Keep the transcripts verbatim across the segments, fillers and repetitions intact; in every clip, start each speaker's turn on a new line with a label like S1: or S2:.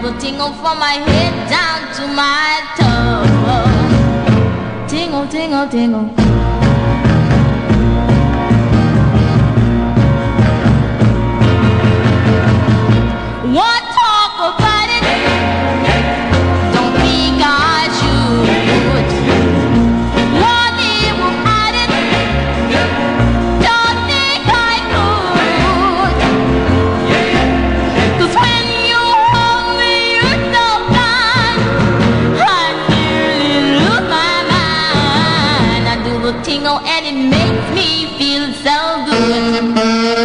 S1: the tingle from my head down to my toe. Tingle, tingle, tingle. One talk about it, don't think I should. One evil at it, don't think I could. 'Cause when you hold me, you're so kind, I nearly lose my mind. I do the tingle and it makes me feel so good.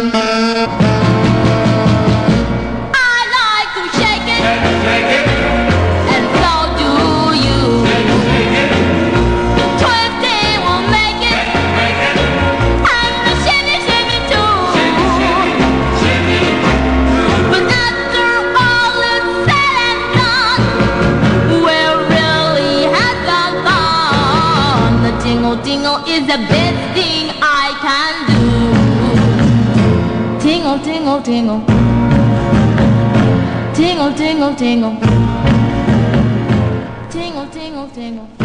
S1: Tingle is the best thing I can do. Tingle, tingle, tingle. Tingle, tingle, tingle. Tingle, tingle, tingle.